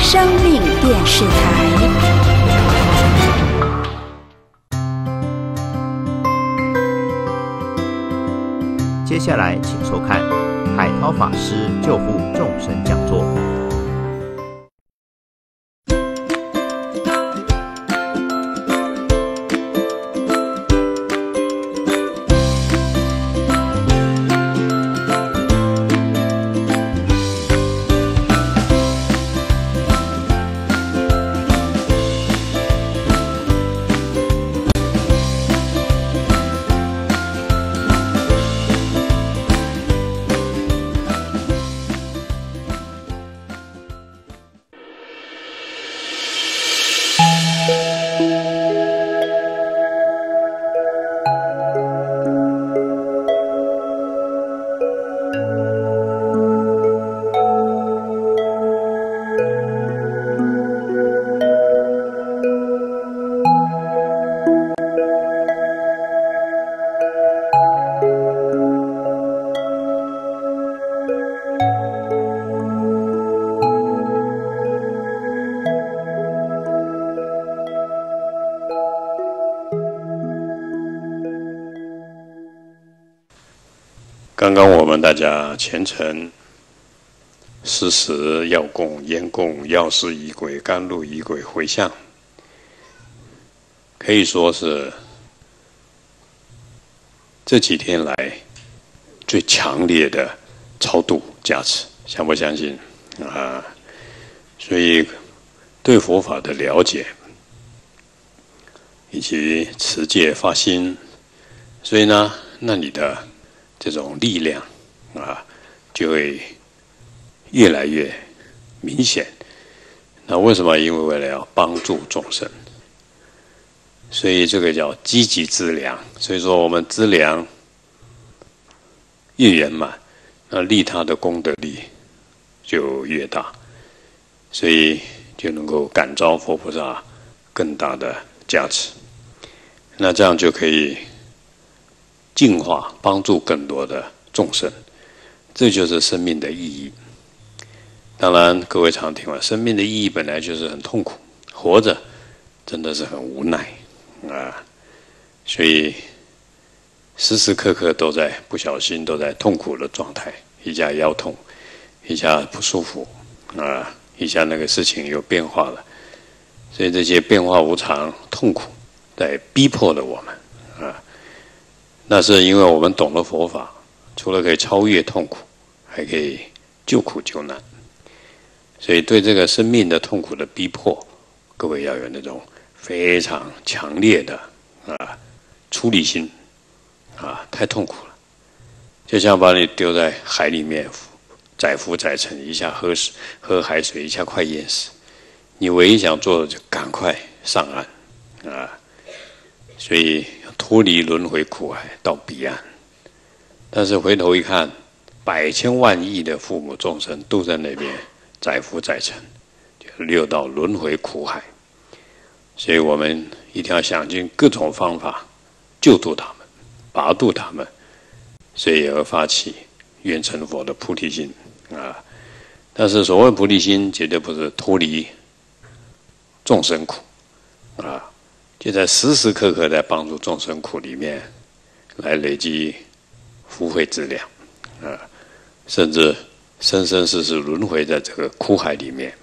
生命电视台。 接下来，请收看海涛法师救护众生讲座。 刚刚我们大家虔诚施食、药供、烟供、药师仪轨、甘露仪轨、回向，可以说是这几天来最强烈的超度加持，相不相信啊？所以对佛法的了解以及持戒发心，所以呢，那你的这种力量啊，就会越来越明显。那为什么？因为为了要帮助众生，所以这个叫积极资粮。所以说，我们资粮越圆满，那利他的功德力就越大，所以就能够感召佛菩萨更大的加持。那这样就可以净化，帮助更多的众生，这就是生命的意义。当然，各位常听了，生命的意义本来就是很痛苦，活着真的是很无奈啊，所以时时刻刻都在不小心都在痛苦的状态，一下腰痛，一下不舒服啊，一下那个事情有变化了，所以这些变化无常、痛苦在逼迫了我们啊。那是因为我们懂了佛法，除了可以超越痛苦，还可以救苦救难。所以对这个生命的痛苦的逼迫，各位要有那种非常强烈的出离心啊，太痛苦了，就像把你丢在海里面，载浮载沉，一下喝海水，一下快淹死。你唯一想做的就赶快上岸啊，所以脱离轮回苦海到彼岸。但是回头一看，百千万亿的父母众生都在那边载浮载沉，就六道轮回苦海。所以我们一定要想尽各种方法救度他们，拔度他们，所以而发起愿成佛的菩提心啊。但是所谓菩提心，绝对不是脱离众生苦啊，就在时时刻刻在帮助众生苦里面来累积福慧资粮啊，甚至生生世世轮回在这个苦海里面。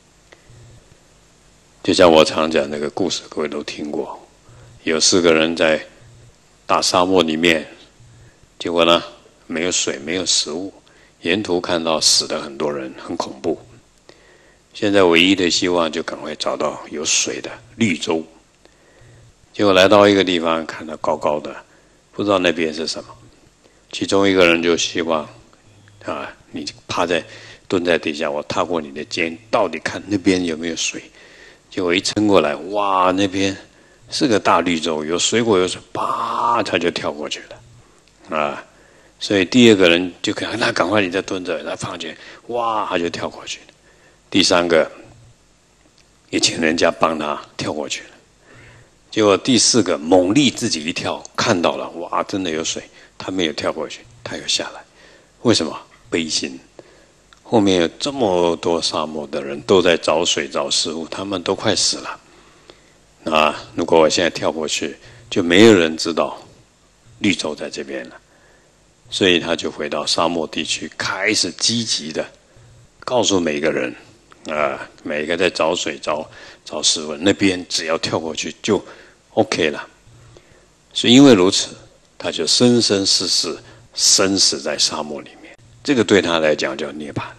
就像我常讲那个故事，各位都听过，有4个人在大沙漠里面，结果呢没有水，没有食物，沿途看到死的很多人，很恐怖。现在唯一的希望就赶快找到有水的绿洲。结果来到一个地方，看到高高的，不知道那边是什么。其中一个人就希望你蹲在地下，我踏过你的肩，到底看那边有没有水。结果一撑过来，哇，那边是个大绿洲，有水果有水，啪，他就跳过去了啊。所以第2个人就那赶快你再蹲着，他放进，哇，他就跳过去了。第3个也请人家帮他跳过去了。结果第4个猛力自己一跳，看到了，哇，真的有水，他没有跳过去，他又下来。为什么？悲心。 后面有这么多沙漠的人都在找水找食物，他们都快死了。如果我现在跳过去，就没有人知道绿洲在这边了。所以他就回到沙漠地区，开始积极的告诉每个人，每个在找水找食物那边，只要跳过去就 OK 了。所以因为如此，他就生生世世生死在沙漠里面。这个对他来讲叫涅槃。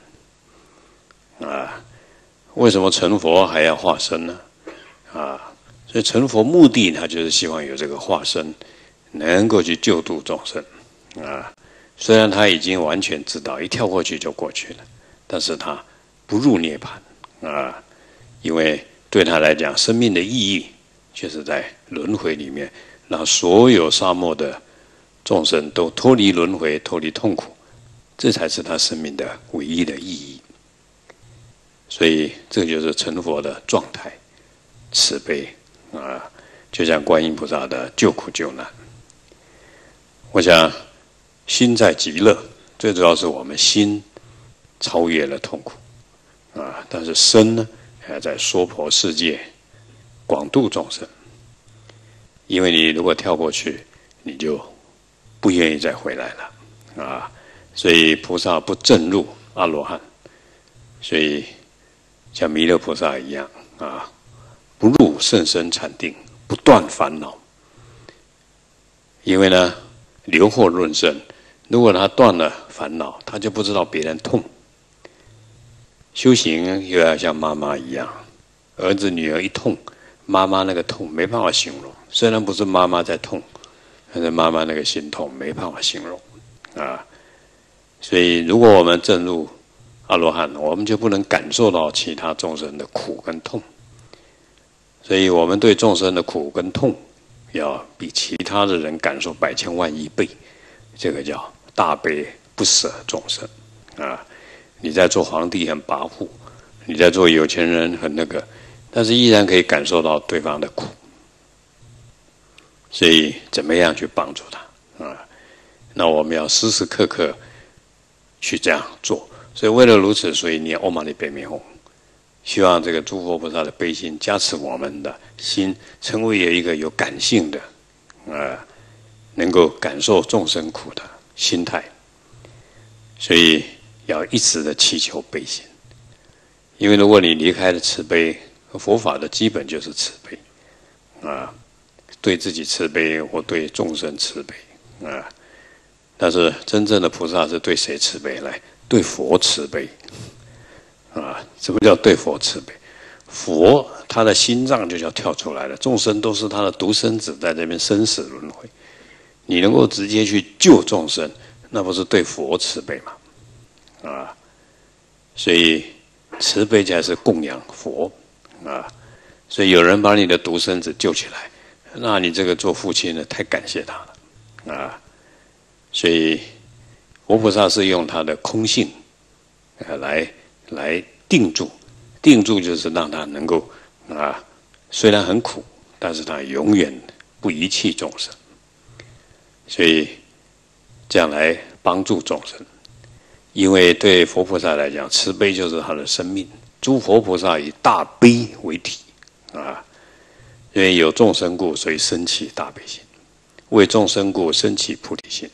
为什么成佛还要化身呢？所以成佛目的，他就是希望有这个化身，能够去救度众生。虽然他已经完全知道，一跳过去就过去了，但是他不入涅槃。因为对他来讲，生命的意义就是在轮回里面，让所有沙漠的众生都脱离轮回，脱离痛苦，这才是他生命的唯一的意义。所以这就是成佛的状态，慈悲就像观音菩萨的救苦救难。我想心在极乐，最主要是我们心超越了痛苦但是身呢，还在娑婆世界广度众生。因为你如果跳过去，你就不愿意再回来了所以菩萨不证入阿罗汉，所以像弥勒菩萨一样不入甚深禅定，不断烦恼。因为呢，留祸润生，如果他断了烦恼，他就不知道别人痛。修行又要像妈妈一样，儿子女儿一痛，妈妈那个痛没办法形容。虽然不是妈妈在痛，但是妈妈那个心痛没办法形容所以如果我们证入阿罗汉，我们就不能感受到其他众生的苦跟痛。所以我们对众生的苦跟痛，要比其他的人感受百千万亿倍。这个叫大悲不舍众生你在做皇帝很跋扈，你在做有钱人很那个，但是依然可以感受到对方的苦。所以怎么样去帮助他那我们要时时刻刻去这样做。所以为了如此，所以念唵嘛呢叭咪吽，希望这个诸佛菩萨的悲心加持我们的心，成为一个有感性的能够感受众生苦的心态。所以要一直的祈求悲心。因为如果你离开了慈悲，佛法的基本就是慈悲对自己慈悲或对众生慈悲但是真正的菩萨是对谁慈悲？来，对佛慈悲什么叫对佛慈悲？佛他的心脏就叫跳出来了，众生都是他的独生子，在这边生死轮回，你能够直接去救众生，那不是对佛慈悲吗？所以慈悲才是供养佛所以有人把你的独生子救起来，那你这个做父亲的太感谢他了所以佛菩萨是用他的空性来定住。定住就是让他能够虽然很苦，但是他永远不遗弃众生，所以这样来帮助众生。因为对佛菩萨来讲，慈悲就是他的生命。诸佛菩萨以大悲为体因为有众生故，所以生起大悲心；为众生故，生起菩提心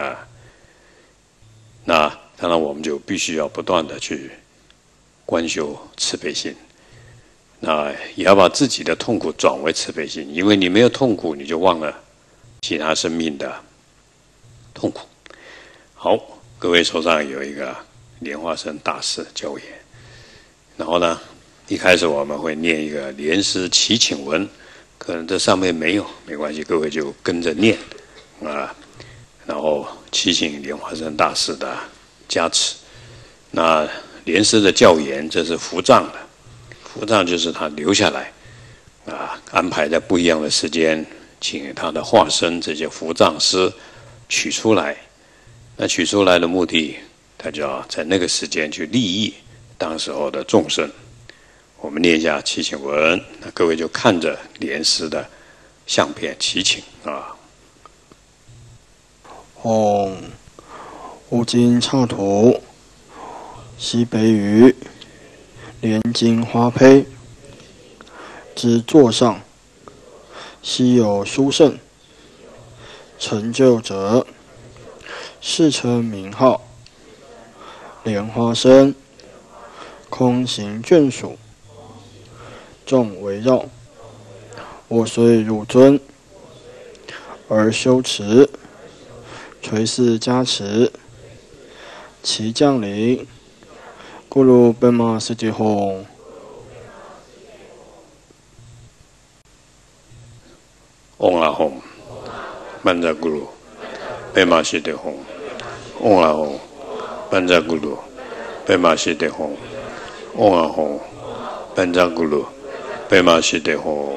那当然我们就必须要不断的去观修慈悲心，那也要把自己的痛苦转为慈悲心。因为你没有痛苦，你就忘了其他生命的痛苦。好，各位手上有一个莲花生大师教言，然后呢，一开始我们会念一个莲师祈请文，可能这上面没有，没关系，各位就跟着念然后祈请莲花生大师的加持。那莲师的教言，这是伏藏的，伏藏就是他留下来安排在不一样的时间，请他的化身这些伏藏师取出来。那取出来的目的，他就要在那个时间去利益当时候的众生。我们念一下祈请文，那各位就看着莲师的相片祈请唵，无尽刹土， 西北雨，连襟花坯，之座上，昔有书圣，成就者，世称名号。莲花生，空行眷属，众围绕。我虽汝尊，而修持，垂寺加持，其降临，咕噜奔马世界红。 嗡啦吽，曼扎咕噜，贝玛西德吽，嗡啦吽，曼扎咕噜，贝玛西德吽，嗡啦吽，曼扎咕噜，贝玛西德吽。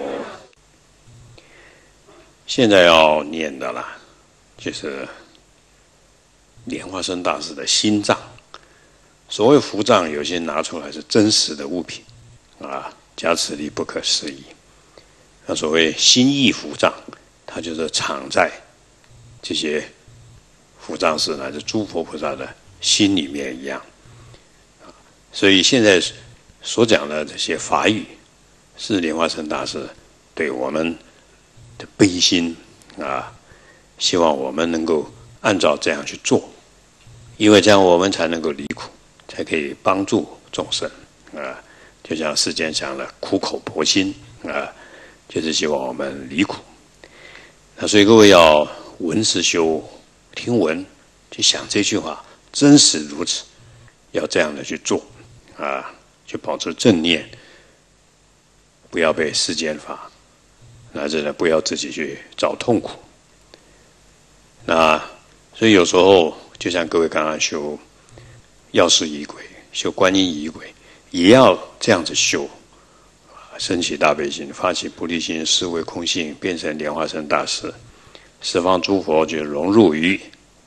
现在要念的啦，就是莲花生大师的心藏。所谓符藏，有些拿出来是真实的物品啊，加持力不可思议。那所谓心意符藏，它就是藏在这些符藏师乃至诸佛菩萨的心里面一样。所以现在所讲的这些法语，是莲花生大师对我们的悲心啊，希望我们能够按照这样去做，因为这样我们才能够离苦，才可以帮助众生啊。就像世间讲的苦口婆心啊，就是希望我们离苦。那所以各位要闻思修，听闻去想这句话，真实如此，要这样的去做啊，去保持正念，不要被世间法，乃至呢不要自己去找痛苦。那所以有时候就像各位刚刚修药师仪轨、修观音仪轨，也要这样子修。升起大悲心，发起菩提心，思维空性，变成莲花生大师，十方诸佛就融入于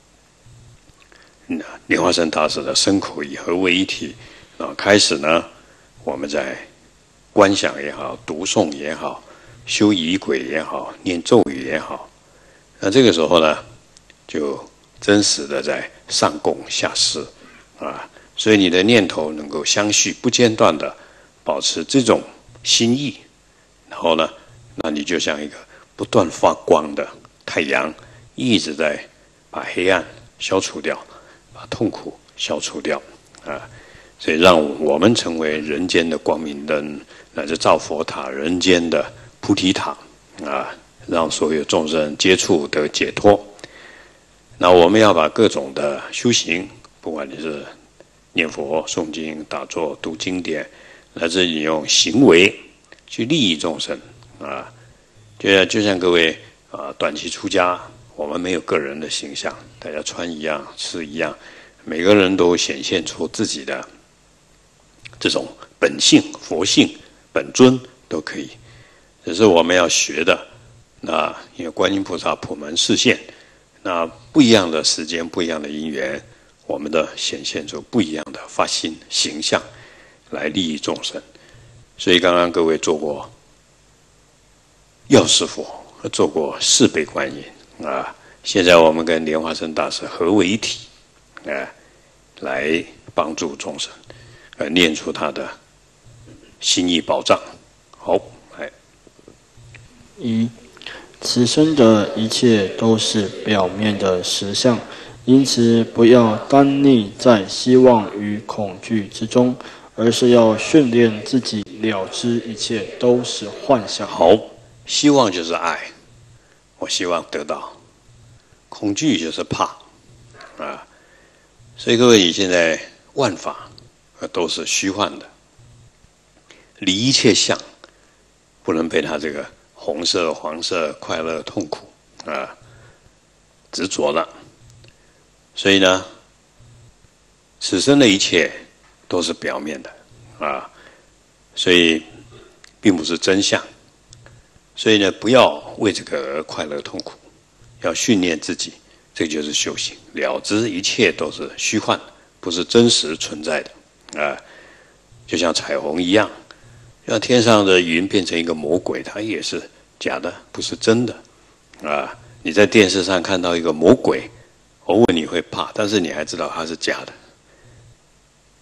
莲花生大师的身口意合为一体。开始呢，我们在观想也好，读诵也好，修仪轨也好，念咒语也好，那这个时候呢，就真实的在上供下施啊，所以你的念头能够相续不间断的保持这种心意，然后呢，那你就像一个不断发光的太阳，一直在把黑暗消除掉，把痛苦消除掉啊！所以让我们成为人间的光明灯，乃至造佛塔、人间的菩提塔啊，让所有众生接触得解脱。那我们要把各种的修行，不管你是念佛、诵经、打坐、读经典，乃至你用行为去利益众生啊，就像各位啊，短期出家，我们没有个人的形象，大家穿一样、吃一样，每个人都显现出自己的这种本性、佛性、本尊都可以，这是我们要学的。那因为观音菩萨普门示现，那不一样的时间、不一样的因缘，我们的显现出不一样的发心形象，来利益众生。所以刚刚各位做过药师佛，做过四倍观音啊，现在我们跟莲花生大师合为一体啊，来帮助众生，念出他的心意宝藏。好，来， 一，此生的一切都是表面的实相，因此不要单溺在希望与恐惧之中，而是要训练自己了知一切都是幻象。 好，希望就是爱，我希望得到；恐惧就是怕啊。所以各位，你现在万法都是虚幻的，离一切相，不能被它这个红色、黄色、快乐、痛苦啊执着了。所以呢，此生的一切都是表面的啊，所以并不是真相。所以呢，不要为这个而快乐痛苦，要训练自己，这就是修行，了知一切都是虚幻，不是真实存在的啊。就像彩虹一样，像天上的云变成一个魔鬼，它也是假的，不是真的啊。你在电视上看到一个魔鬼，偶尔你会怕，但是你还知道它是假的。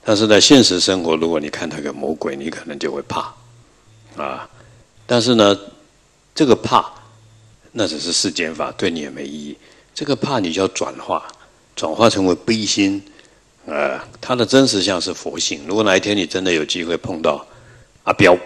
但是在现实生活，如果你看到个魔鬼，你可能就会怕啊。但是呢，这个怕那只是世间法，对你也没意义。这个怕你就要转化成为悲心，它的真实相是佛性。如果哪一天你真的有机会碰到阿彪，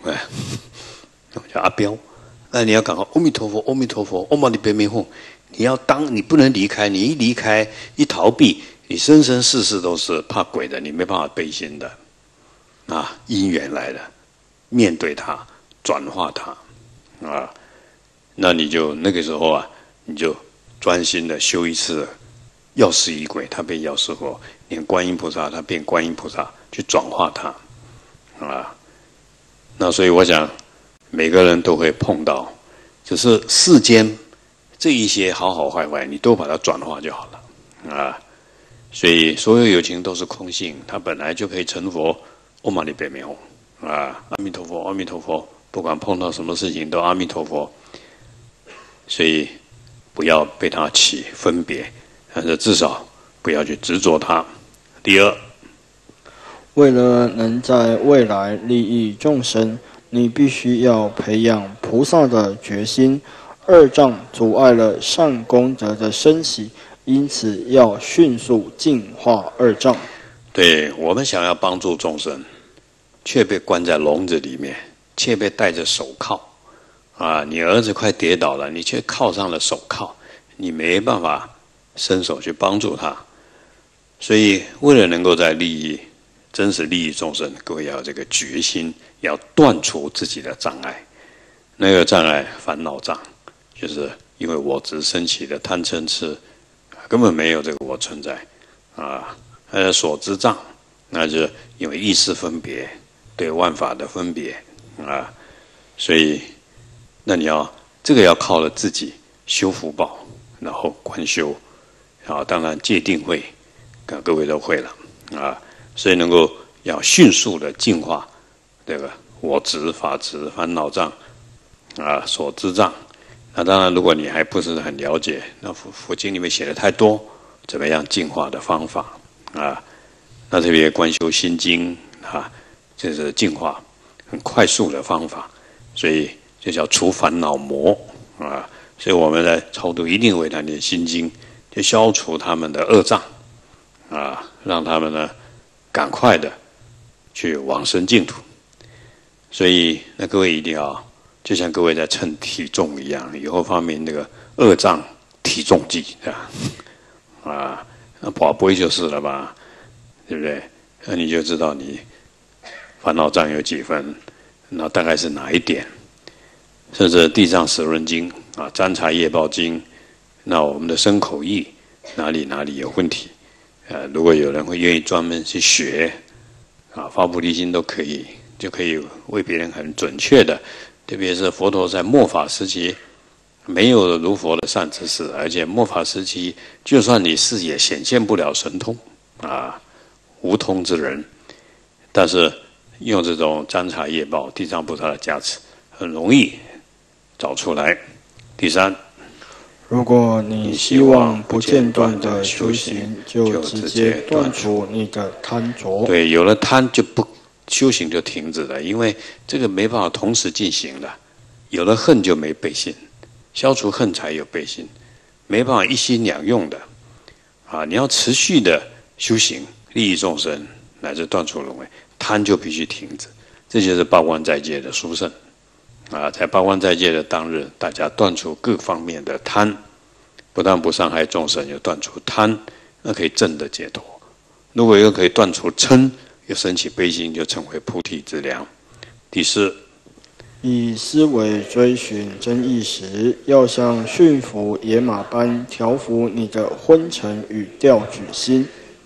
叫阿彪，那你要赶快阿弥陀佛，阿弥陀佛，唵嘛呢叭咪吽。你不能离开，你一离开一逃避，你生生世世都是怕鬼的，你没办法悲心的啊，因缘来了，面对它，转化它啊，那你就那个时候啊，你就专心的修一次药师仪轨，它变药师佛；念观音菩萨，它变观音菩萨，去转化它啊。那所以我想，每个人都会碰到，只是世间这一些好好坏坏，你都把它转化就好了啊。所以所有有情都是空性，它本来就可以成佛。唵嘛呢叭咪吽啊，阿弥陀佛，阿弥陀佛。不管碰到什么事情都阿弥陀佛。所以不要被它起分别，但是至少不要去执着它。第二， 为了能在未来利益众生，你必须要培养菩萨的决心。二障阻碍了善功德的升起，因此要迅速净化二障。 对，我们想要帮助众生，却被关在笼子里面，却被戴着手铐啊！你儿子快跌倒了，你却铐上了手铐，你没办法伸手去帮助他。所以，为了能够在真实利益众生，各位要有这个决心，要断除自己的障碍。那个障碍，烦恼障，就是因为我执升起的贪嗔痴，根本没有这个我存在啊。所知障，那就是因为意识分别，对万法的分别啊。所以，那你这个要靠了自己修福报，然后观修啊，当然戒定慧，各位都会了啊。所以能够要迅速的净化这个我执、法执、烦恼障啊，所知障。那当然，如果你还不是很了解，那佛经里面写的太多，怎么样净化的方法啊？那特别观修心经啊，这是净化很快速的方法，所以就叫除烦恼魔啊。所以我们在超度一定为他念心经，就消除他们的恶障啊，让他们呢赶快的去往生净土。所以那各位一定要。就像各位在称体重一样，以后发明那个恶障体重计啊，那宝贝就是了吧，对不对？那你就知道你烦恼障有几分，那大概是哪一点？甚至地藏十轮经啊、占察业报经，那我们的身口意哪里有问题？如果有人会愿意专门去学啊，发菩提心都可以，就可以为别人很准确的。特别是佛陀在末法时期，没有如佛的善知识，而且末法时期，就算你视野显现不了神通啊，无通之人，但是用这种占察业报、地藏菩萨的加持，很容易找出来。第三， 如果你希望不间断的修行，就直接断除你的贪着。 对，有了贪就不。修行就停止了，因为这个没办法同时进行的。有了恨就没背信，消除恨才有背信，没办法一心两用的啊！你要持续的修行，利益众生，乃至断除轮回，贪就必须停止。这就是八关斋戒的殊胜啊！在八关斋戒的当日，大家断除各方面的贪，不但不伤害众生，又断除贪，那可以证得解脱。如果又可以断除嗔，又升起悲心，就成为菩提之良。第四， 以思维追寻真意时，要像驯服野马般调伏你的昏沉与调举心。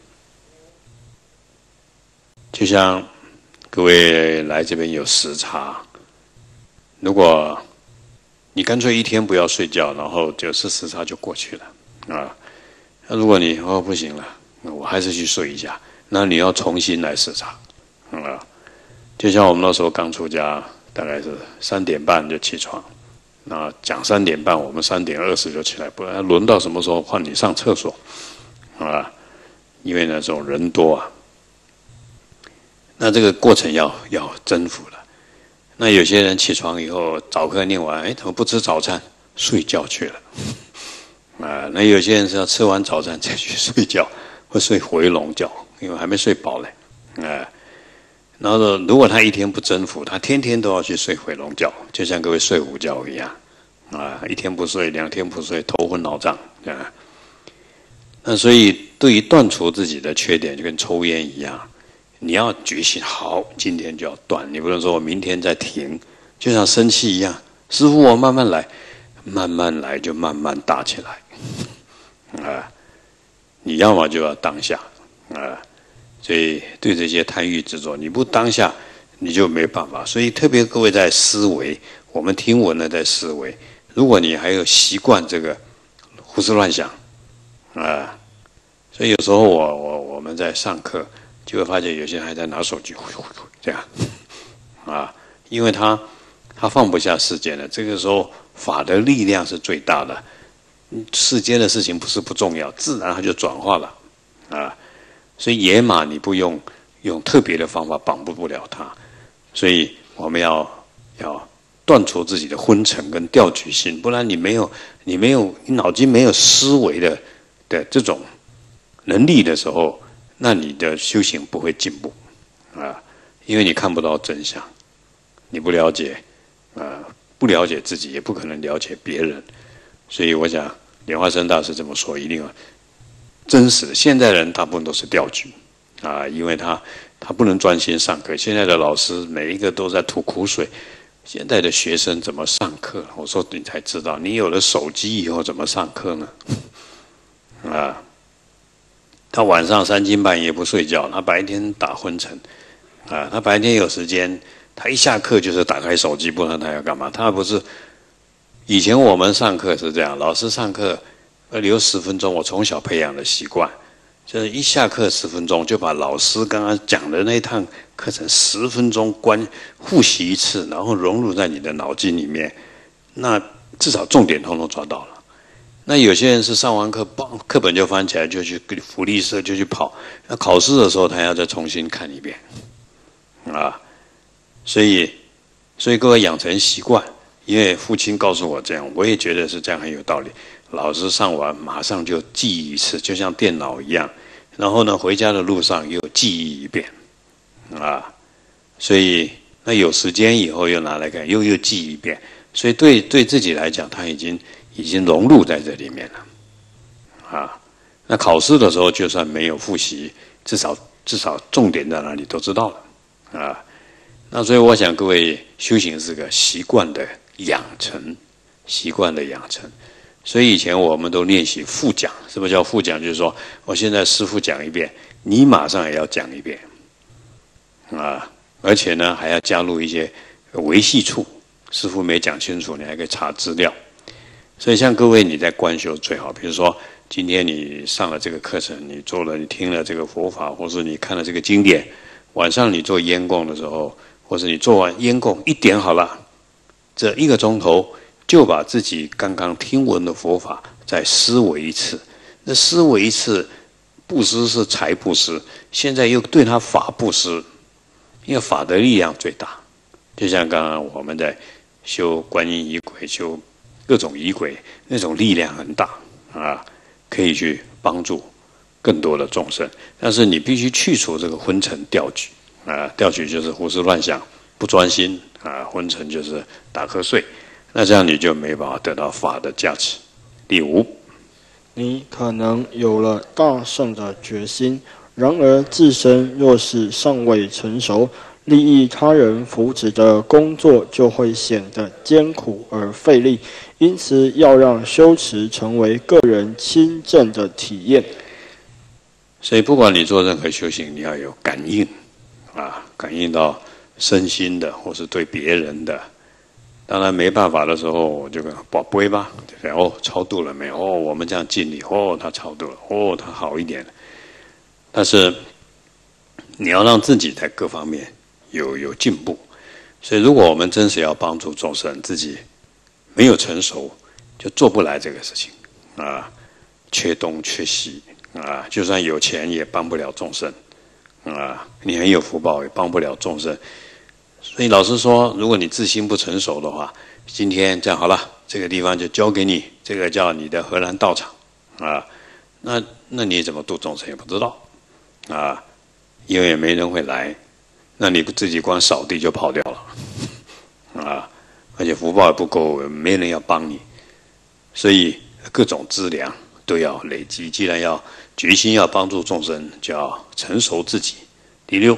就像各位来这边有时差，如果你干脆一天不要睡觉，然后90时差就过去了啊。那如果你不行了，我还是去睡一下。那你要重新来视察，就像我们那时候刚出家，大概是3点半就起床，那讲3点半，我们3点20就起来，不然轮到什么时候换你上厕所，因为那种人多啊， 那这个过程要征服了。那有些人起床以后早课念完，哎，怎么不吃早餐？睡觉去了。那有些人是要吃完早餐再去睡觉，会睡回笼觉，因为还没睡饱嘞。然后如果他一天不征服，他天天都要去睡回笼觉，就像各位睡午觉一样。一天不睡，2天不睡，头昏脑胀。那所以对于断除自己的缺点，就跟抽烟一样，你要决心，好，今天就要断，你不能说我明天再停，就像生气一样，师父我慢慢来，慢慢来就慢慢大起来。你要么就要当下。所以对这些贪欲执着，你不当下，你就没办法。所以特别各位在思维，我们听闻了在思维，如果你还有习惯这个胡思乱想，所以有时候我们在上课就会发现有些人还在拿手机这样，因为他放不下世间了。这个时候法的力量是最大的，世间的事情不是不重要，自然它就转化了。所以野马你不用特别的方法绑不了它，所以我们要断除自己的昏沉跟掉举心，不然你脑筋没有思维的这种能力的时候，那你的修行不会进步因为你看不到真相，你不了解自己，也不可能了解别人。所以我想莲花生大师这么说，一定要真实的。现在人大部分都是掉举因为他不能专心上课。现在的老师每一个都在吐苦水，现在的学生怎么上课？我说你才知道，你有了手机以后怎么上课呢？他晚上3更半夜不睡觉，他白天打昏沉他白天有时间，他一下课就是打开手机，不然他要干嘛？他不是以前我们上课是这样，老师上课留10分钟，我从小培养的习惯，就是一下课10分钟就把老师刚刚讲的那一趟课程10分钟复习一次，然后融入在你的脑筋里面，那至少重点通通抓到了。那有些人是上完课，课本就翻起来，就去福利社就去跑，那考试的时候他要再重新看一遍所以各位养成习惯，因为父亲告诉我这样，我也觉得是这样很有道理。老师上完马上就记忆一次，就像电脑一样，然后呢回家的路上又记忆一遍所以那有时间以后又拿来看，又记一遍，所以对自己来讲，他已经融入在这里面了那考试的时候就算没有复习，至少重点在哪里都知道了那所以我想各位修行是个习惯的养成，所以以前我们都练习复讲。什么叫复讲？就是说我现在师父讲一遍，你马上也要讲一遍而且呢还要加入一些维系处，师父没讲清楚你还可以查资料。所以像各位你在观修最好，比如说今天你上了这个课程，你听了这个佛法，或是你看了这个经典，晚上你做烟供的时候，或是你做完烟供1点好了，这1个钟头就把自己刚刚听闻的佛法再思维一次。那思维一次，布施是财布施，现在又对他法布施，因为法的力量最大。就像刚刚我们在修观音仪轨，修各种仪轨，那种力量很大可以去帮助更多的众生。但是你必须去除这个昏沉掉举掉举就是胡思乱想，不专心昏沉就是打瞌睡。那这样你就没办法得到法的加持。第5， 你可能有了大圣的决心，然而自身若是尚未成熟，利益他人福祉的工作就会显得艰苦而费力。因此要让修持成为个人亲证的体验。 所以不管你做任何修行，你要有感应感应到身心的或是对别人的。当然没办法的时候，我就跟宝贝吧，超度了没有？我们这样尽力，他超度了，他好一点了。但是你要让自己在各方面有进步。所以如果我们真是要帮助众生，自己没有成熟，就做不来这个事情缺东缺西就算有钱也帮不了众生你很有福报，也帮不了众生。所以老师说，如果你自心不成熟的话，今天这样好了，这个地方就交给你，这个叫你的荷兰道场那你怎么度众生也不知道因为也没人会来，那你自己光扫地就跑掉了而且福报也不够，没人要帮你，所以各种资粮都要累积。既然要决心要帮助众生，就要成熟自己。第六，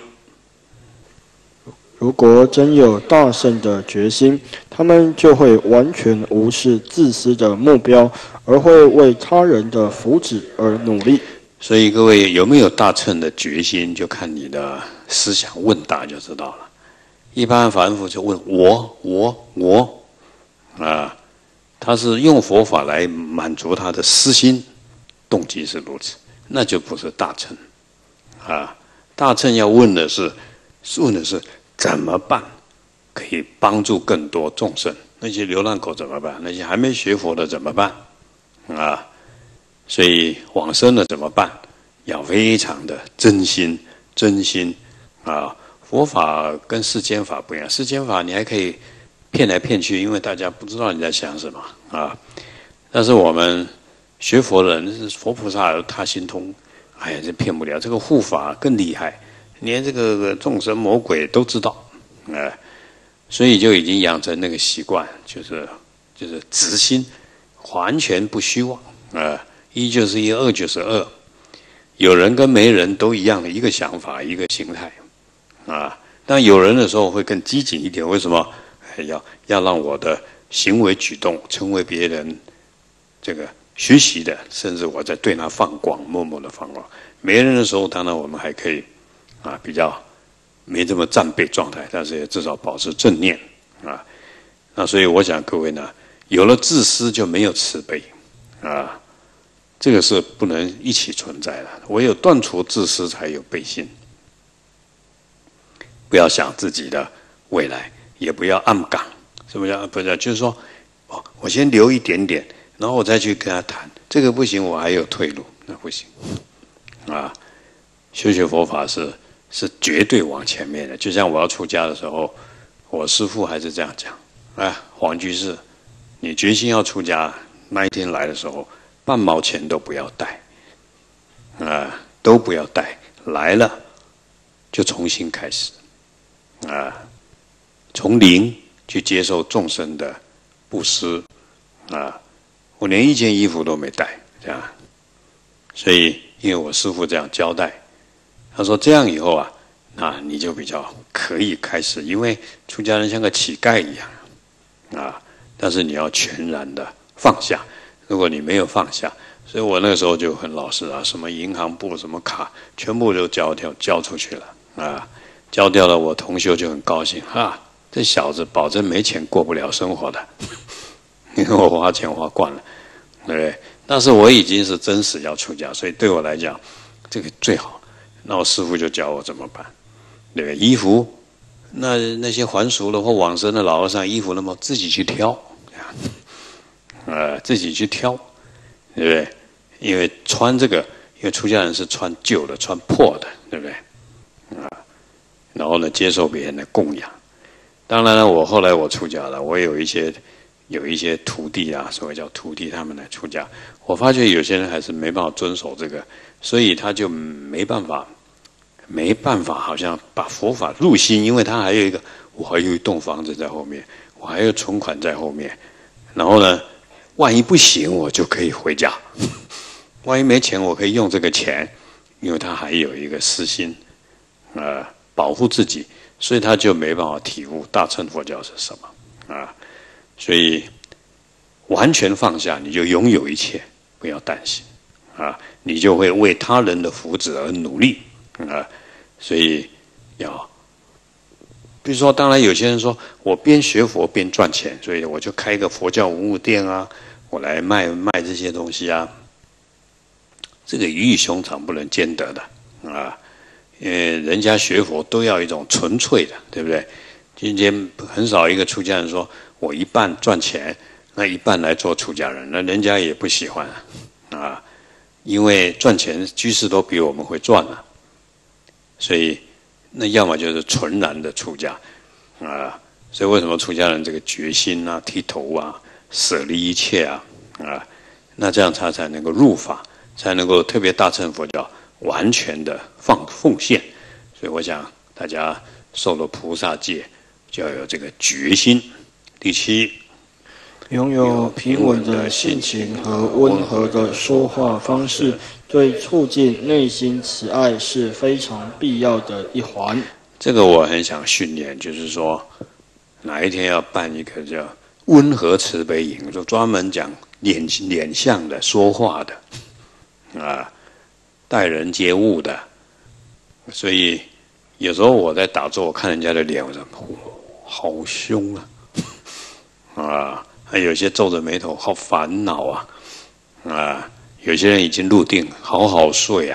如果真有大圣的决心，他们就会完全无视自私的目标，而会为他人的福祉而努力。 所以各位有没有大乘的决心，就看你的思想问答就知道了。一般凡夫就问我他是用佛法来满足他的私心，动机是如此，那就不是大乘大乘要问的是怎么办可以帮助更多众生？那些流浪狗怎么办？那些还没学佛的怎么办所以往生了怎么办？要非常的真心佛法跟世间法不一样，世间法你还可以骗来骗去，因为大家不知道你在想什么但是我们学佛的人，佛菩萨他心通，这骗不了。这个护法更厉害，连这个众生魔鬼都知道所以就已经养成那个习惯，就是直心，完全不虚妄一就是一，二就是二，有人跟没人都一样的一个想法，一个形态但有人的时候会更激进一点。为什么？要让我的行为举动成为别人这个学习的，甚至我在对他放光，默默的放光。没人的时候，当然我们还可以比较没这么战备状态，但是也至少保持正念那所以我想各位呢，有了自私就没有慈悲这个是不能一起存在的。唯有断除自私，才有悲心。不要想自己的未来，也不要暗杠。什么叫不是？就是说，我先留一点点，然后我再去跟他谈。这个不行，我还有退路，那不行修学佛法是绝对往前面的。就像我要出家的时候，我师父还是这样讲：黄居士，你决心要出家，那一天来的时候，半毛钱都不要带都不要带，来了就重新开始从零去接受众生的布施我连一件衣服都没带，这样。所以因为我师父这样交代，他说这样以后那你就比较可以开始，因为出家人像个乞丐一样但是你要全然的放下。如果你没有放下，所以我那个时候就很老实什么银行簿什么卡全部都交出去了交掉了。我同修就很高兴这小子保证没钱过不了生活的因为我花钱花惯了，对不对？但是我已经是真实要出家，所以对我来讲这个最好。那我师父就教我怎么办，对不对？衣服那些还俗了或往生的老和尚衣服，那么自己去挑自己去挑，对不对？因为穿这个，因为出家人是穿旧的穿破的，对不对然后呢接受别人的供养。当然了，我后来我出家了，我有一些徒弟所谓叫徒弟，他们来出家，我发觉有些人还是没办法遵守这个，所以他就没办法好像把佛法入心，因为他还有我还有一栋房子在后面，我还有存款在后面，然后呢万一不行我就可以回家万一没钱我可以用这个钱，因为他还有一个私心保护自己，所以他就没办法体悟大乘佛教是什么所以完全放下，你就拥有一切，不要担心你就会为他人的福祉而努力所以要，比如说，当然有些人说我边学佛边赚钱，所以我就开一个佛教文物店我来卖这些东西这个鱼与熊掌不能兼得的因为人家学佛都要一种纯粹的，对不对？今天很少一个出家人说我一半赚钱，那一半来做出家人，那人家也不喜欢因为赚钱居士都比我们会赚所以那要么就是纯然的出家啊。所以为什么出家人这个决心啊、剃头啊、舍离一切啊那这样他才能够入法，才能够特别大乘佛教完全的奉献。所以我想大家受了菩萨戒，就要有这个决心。第七， 拥有平稳的性情和温和的说话方式，对促进内心慈爱是非常必要的一环。 这个我很想训练，就是说哪一天要办一个叫温和慈悲营，就专门讲脸相的、说话的待人接物的。所以有时候我在打坐，我看人家的脸，我说好凶还有些皱着眉头，好烦恼有些人已经入定，好好睡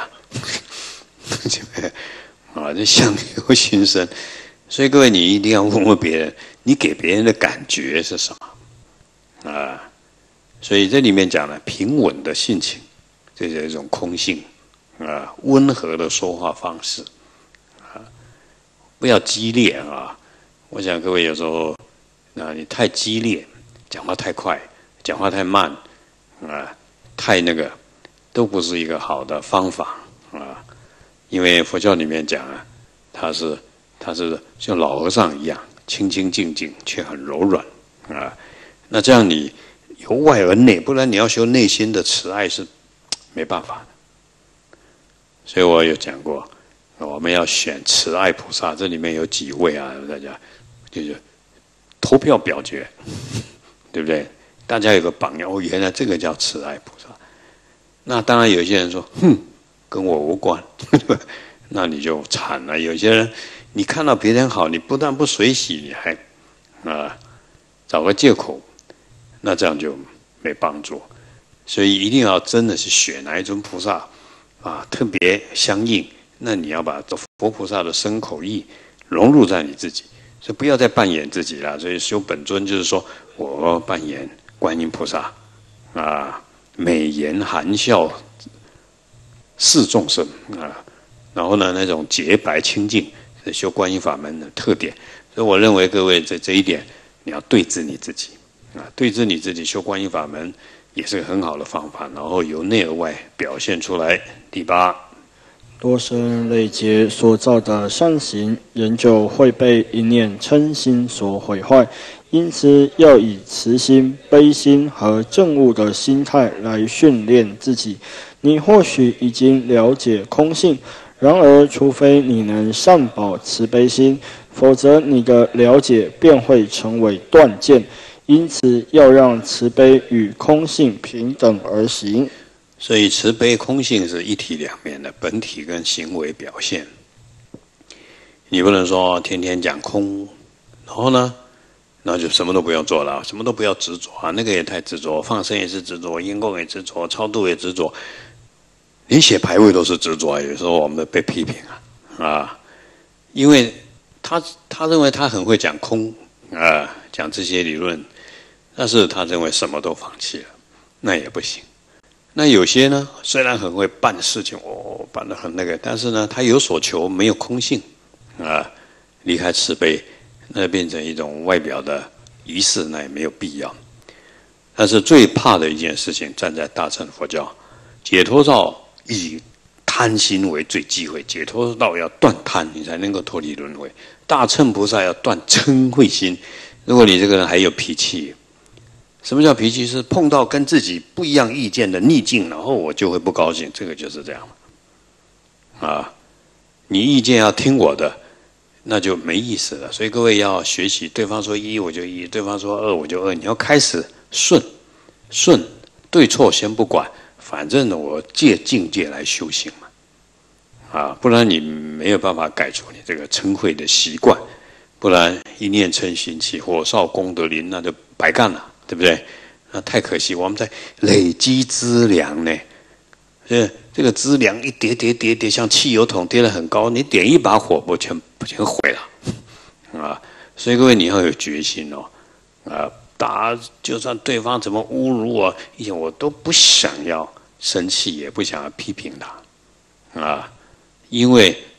这相由心生。所以各位，你一定要问问别人，你给别人的感觉是什么所以这里面讲了平稳的性情，这是一种空性温和的说话方式不要激烈我想各位有时候你太激烈，讲话太快，讲话太慢太那个，都不是一个好的方法因为佛教里面讲他是像老和尚一样清清静静，却很柔软那这样你由外而内，不然你要修内心的慈爱是没办法的。所以我有讲过，我们要选慈爱菩萨，这里面有几位大家就是投票表决，对不对？大家有个榜样，原来这个叫慈爱菩萨。那当然有些人说，跟我无关，那你就惨了。有些人，你看到别人好，你不但不随喜，你还找个借口，那这样就没帮助。所以一定要真的是选哪一尊菩萨特别相应，那你要把佛菩萨的身口意融入在你自己，所以不要再扮演自己了。所以修本尊就是说我扮演观音菩萨美颜含笑视众生然后呢那种洁白清净是修观音法门的特点。所以我认为各位在这一点你要对治你自己对治你自己，修观音法门也是个很好的方法，然后由内而外表现出来。第八， 多生累劫所造的善行，仍旧会被一念嗔心所毁坏，因此要以慈心、悲心和正悟的心态来训练自己。你或许已经了解空性，然而除非你能善保慈悲心，否则你的了解便会成为断见。因此要让慈悲与空性平等而行。 所以慈悲空性是一体两面的，本体跟行为表现。你不能说天天讲空，然后呢那就什么都不要做了，什么都不要执着那个也太执着，放生也是执着，因供也执着，超度也执着，连写牌位都是执着。有时候我们被批评因为他认为他很会讲空讲这些理论，但是他认为什么都放弃了，那也不行。那有些呢，虽然很会办事情办得很那个，但是呢他有所求，没有空性离开慈悲，那变成一种外表的仪式，那也没有必要。但是最怕的一件事情，站在大乘佛教解脱道，以贪心为最忌讳。解脱道要断贪，你才能够脱离轮回。大乘菩萨要断嗔恚心。如果你这个人还有脾气，什么叫脾气？是碰到跟自己不一样意见的逆境，然后我就会不高兴，这个就是这样你意见要听我的，那就没意思了。所以各位要学习，对方说一我就一，对方说二我就二，你要开始顺，对错先不管，反正呢我借境界来修行嘛不然你没有办法改除你这个嗔恚的习惯，不然一念嗔心起，火烧功德林，那就白干了，对不对？那太可惜，我们在累积资粮呢。这个资粮一叠，像汽油桶叠得很高，你点一把火不全毁了所以各位你要有决心就算对方怎么侮辱我，我都不想要生气，也不想要批评他因为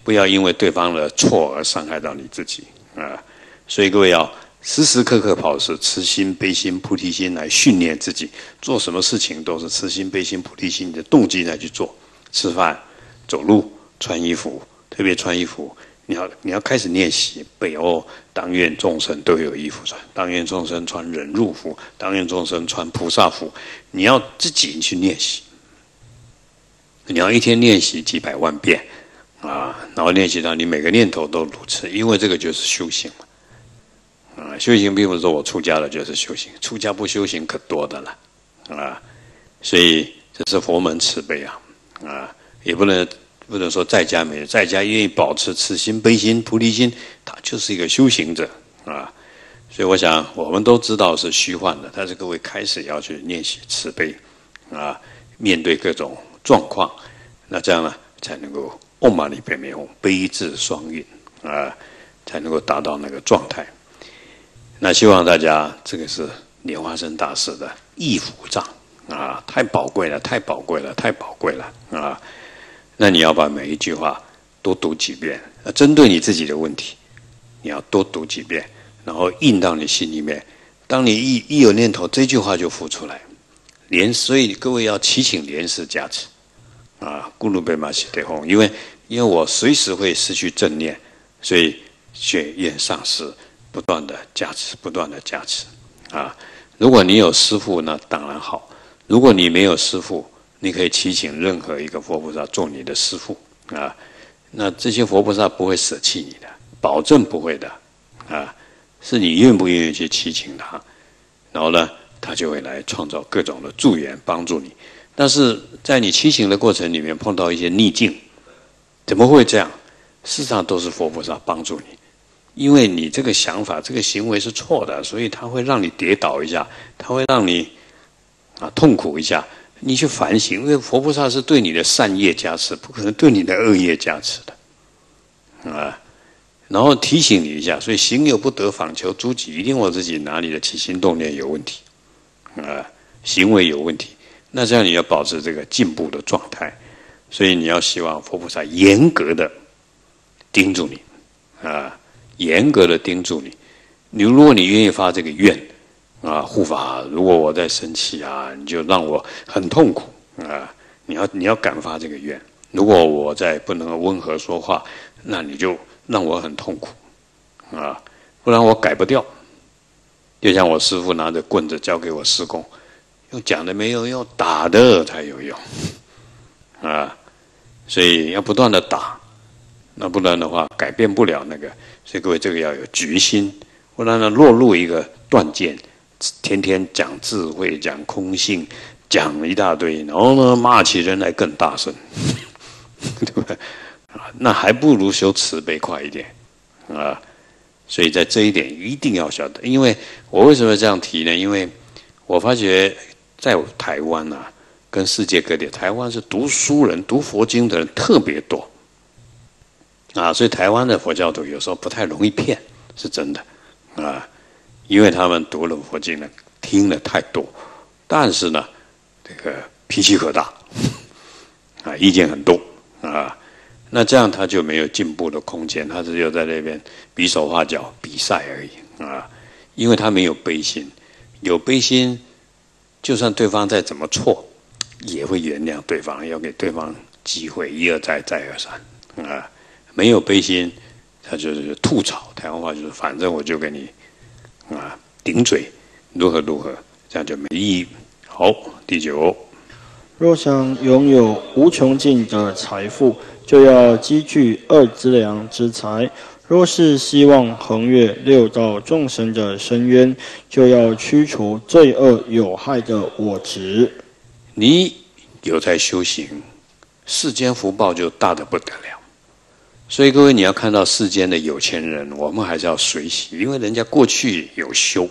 不要因为对方的错而伤害到你自己啊。所以各位要时时刻刻保持慈心、悲心、菩提心来训练自己，做什么事情都是慈心、悲心、菩提心的动机来去做。吃饭、走路、穿衣服，特别穿衣服，你要开始练习背哦。当愿众生都有衣服穿，当愿众生穿忍辱服，当愿众生穿菩萨服。你要自己去练习，你要一天练习几百万遍啊，然后练习到你每个念头都如此，因为这个就是修行嘛。修行并不是说我出家了就是修行，出家不修行可多的了啊。所以这是佛门慈悲啊，也不能说在家没有，在家愿意保持慈心、悲心、菩提心，他就是一个修行者啊。所以我想我们都知道是虚幻的，但是各位开始要去练习慈悲啊，面对各种状况，那这样呢才能够嗡嘛呢叭咪吽，悲智双运啊，才能够达到那个状态。那希望大家这个是莲花生大师的义符藏啊，太宝贵了，太宝贵了，太宝贵了啊！那你要把每一句话多读几遍，针对你自己的问题，你要多读几遍，然后印到你心里面。当你一有念头，这句话就浮出来。所以各位要祈请莲师加持啊，咕噜贝玛西德吽，因为我随时会失去正念，所以学愿上师不断的加持，不断的加持啊！如果你有师父，那当然好；如果你没有师父，你可以祈请任何一个佛菩萨做你的师父啊。那这些佛菩萨不会舍弃你的，保证不会的啊。是你愿不愿意去祈请他，然后呢，他就会来创造各种的助缘帮助你。但是在你祈请的过程里面碰到一些逆境，怎么会这样？事实上都是佛菩萨帮助你。因为你这个想法、这个行为是错的，所以它会让你跌倒一下，它会让你痛苦一下。你去反省，因为佛菩萨是对你的善业加持，不可能对你的恶业加持的啊。然后提醒你一下，所以行有不得，访求诸己，一定我自己哪里的起心动念有问题啊，行为有问题。那这样你要保持这个进步的状态，所以你要希望佛菩萨严格的盯住你啊。严格的盯住你，如果你愿意发这个愿啊，护法，如果我在生气啊，你就让我很痛苦啊！你要敢发这个愿。如果我在不能温和说话，那你就让我很痛苦啊，不然我改不掉。就像我师父拿着棍子交给我师公，用讲的没有用，打的才有用啊！所以要不断的打，那不然的话改变不了那个。所以各位这个要有决心，不然呢落入一个断见，天天讲智慧、讲空性、讲一大堆，然后呢骂起人来更大声，对不对？那还不如修慈悲快一点啊！所以在这一点一定要晓得，因为我为什么这样提呢？因为我发觉在台湾啊，跟世界各地，台湾是读书人、读佛经的人特别多。所以台湾的佛教徒有时候不太容易骗，是真的啊，因为他们读了佛经呢，听了太多，但是呢，这个脾气可大意见很多啊，那这样他就没有进步的空间，他只有在那边比手画脚比赛而已啊，因为他没有悲心，有悲心，就算对方再怎么错，也会原谅对方，要给对方机会，一而再，再而三啊。没有悲心，他就是吐槽，台湾话就是反正我就给你顶嘴，如何如何，这样就没意义。好，第9， 若想拥有无穷尽的财富，就要积聚2资粮之财；若是希望横越6道众生的深渊，就要驱除罪恶有害的我执。 你有在修行，世间福报就大得不得了。所以各位，你要看到世间的有钱人，我们还是要随喜，因为人家过去有修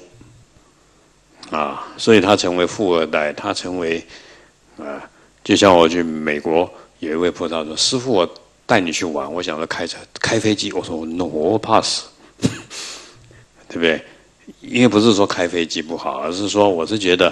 所以他成为富二代，他成为就像我去美国，有一位菩萨说：“师父，我带你去玩，我想说开飞机。”我说 ：“No， 我怕死，对不对？因为不是说开飞机不好，而是说我是觉得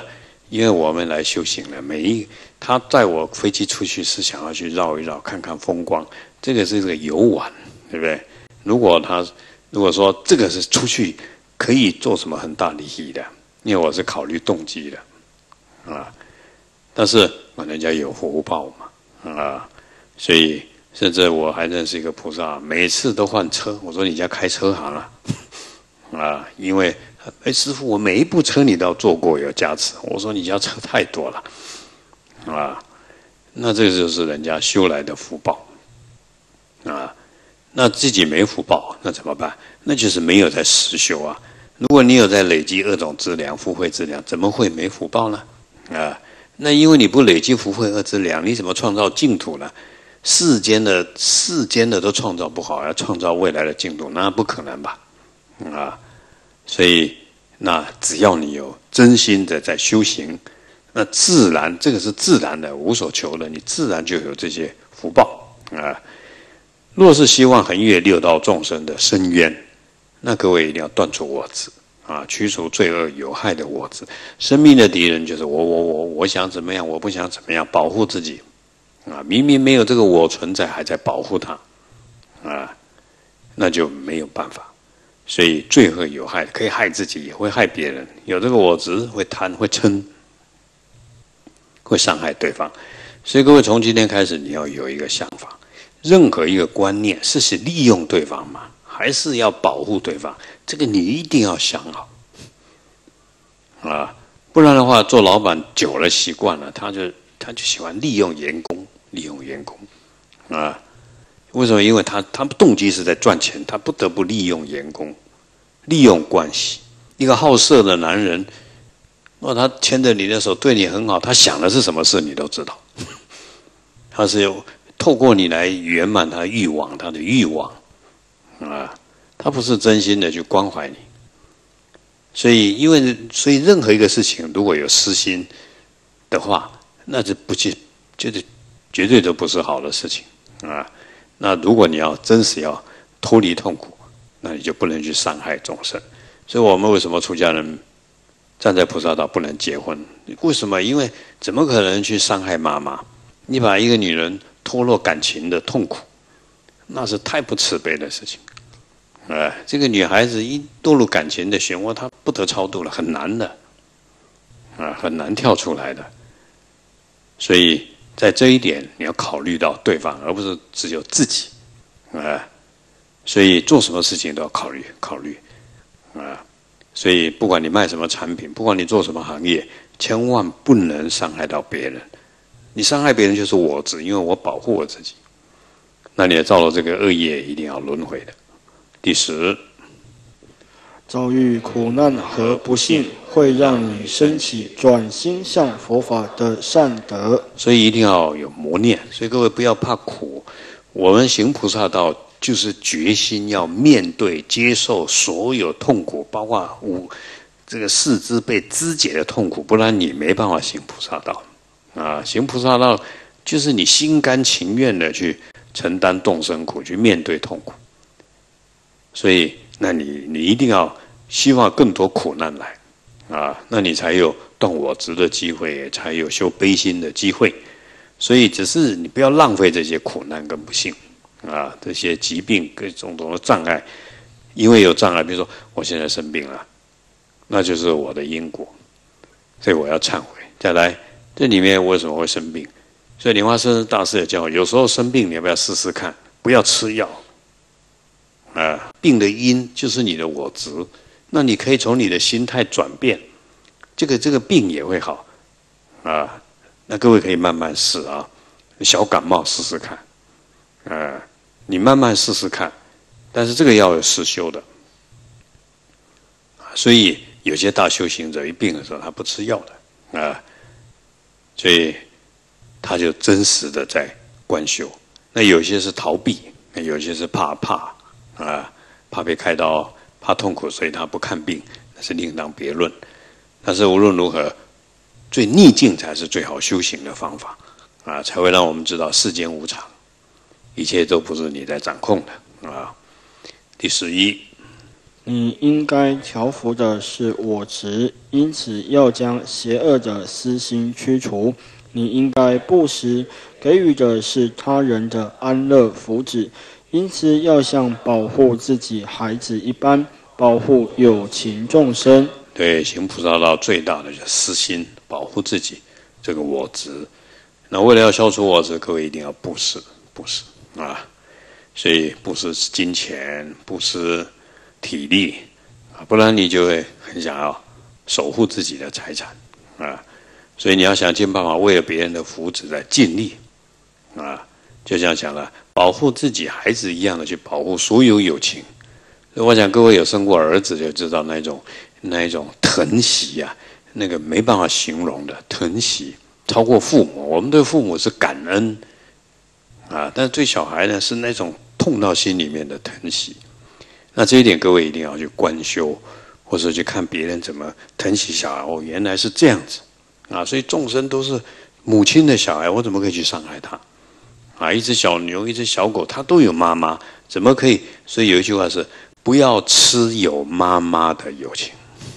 因为我们来修行了，他带我飞机出去是想要去绕一绕，看看风光，这个是个游玩，对不对？如果说这个是出去可以做什么很大利益的，因为我是考虑动机的啊。但是人家有福报嘛啊，所以甚至我还认识一个菩萨，每次都换车。我说你家开车行啊？因为师父，我每一部车你都要坐过，有加持。我说你家车太多了啊，那这就是人家修来的福报啊。那自己没福报，那怎么办？那就是没有在实修啊。如果你有在累积二种资粮、福慧资粮，怎么会没福报呢？啊，那因为你不累积福慧二资粮，你怎么创造净土呢？世间的都创造不好，要创造未来的净土，那不可能吧？啊，所以那只要你有真心的在修行，那自然这个是自然的，无所求的，你自然就有这些福报啊。若是希望横越六道众生的深渊，那各位一定要断除我执啊，驱除罪恶有害的我执。生命的敌人就是我想怎么样，我不想怎么样，保护自己啊。明明没有这个我存在，还在保护它啊，那就没有办法。所以罪恶有害，可以害自己，也会害别人。有这个我执，会贪，会嗔，会伤害对方。所以各位从今天开始，你要有一个想法。任何一个观念是利用对方吗？还是要保护对方？这个你一定要想好啊，不然的话，做老板久了习惯了，他就喜欢利用员工啊。为什么？因为他动机是在赚钱，他不得不利用员工，利用关系。一个好色的男人，他牵着你的手，对你很好，他想的是什么事你都知道，他是有。透过你来圆满他的欲望啊，他不是真心的去关怀你，所以任何一个事情如果有私心的话，那就绝对都不是好的事情啊。那如果你要真实要脱离痛苦，那你就不能去伤害众生。所以我们为什么出家人站在菩萨道不能结婚？为什么？因为怎么可能去伤害妈妈？你把一个女人脱落感情的痛苦，那是太不慈悲的事情。这个女孩子一堕入感情的漩涡，她不得超度了，很难的，很难跳出来的。所以在这一点，你要考虑到对方，而不是只有自己。所以做什么事情都要考虑。所以不管你卖什么产品，不管你做什么行业，千万不能伤害到别人。你伤害别人就是我执，因为我保护我自己，那你也造了这个恶业，一定要轮回的。第10， 遭遇苦难和不幸，会让你升起转心向佛法的善德， 所以一定要有磨练。所以各位不要怕苦，我们行菩萨道就是决心要面对、接受所有痛苦，包括这个四肢被肢解的痛苦，不然你没办法行菩萨道。行菩萨道就是你心甘情愿的去承担众生苦，去面对痛苦。所以，那你一定要希望更多苦难来那你才有断我执的机会，才有修悲心的机会。所以，只是你不要浪费这些苦难跟不幸这些疾病各种的障碍，因为有障碍，比如说我现在生病了，那就是我的因果，所以我要忏悔。再来。这里面为什么会生病？所以莲花生大师也教我，有时候生病你要不要试试看？不要吃药病的因就是你的我执，那你可以从你的心态转变，这个病也会好那各位可以慢慢试小感冒试试看你慢慢试试看，但是这个要有实修的所以有些大修行者一病的时候他不吃药的所以他就真实的在观修。那有些是逃避，有些是怕被开刀，怕痛苦，所以他不看病，那是另当别论。但是无论如何，最逆境才是最好修行的方法才会让我们知道世间无常，一切都不是你在掌控的第11。 你应该调伏的是我执，因此要将邪恶的私心驱除。你应该布施，给予的是他人的安乐福祉，因此要像保护自己孩子一般，保护有情众生。 对，行菩萨道最大的就是私心，保护自己这个我执。那为了要消除我执，各位一定要布施，布施啊！所以布施金钱，布施体力啊，不然你就会很想要守护自己的财产啊。所以你要想尽办法为了别人的福祉来尽力啊，就像讲了保护自己孩子一样的去保护所有有情。我想各位有生过儿子就知道那一种疼惜啊，那个没办法形容的疼惜，超过父母。我们对父母是感恩啊，但是对小孩呢是那种痛到心里面的疼惜。那这一点各位一定要去观修，或者去看别人怎么疼惜小孩。哦，原来是这样子啊！所以众生都是母亲的小孩，我怎么可以去伤害他？啊，一只小牛，一只小狗，它都有妈妈，怎么可以？所以有一句话是：不要吃有妈妈的友情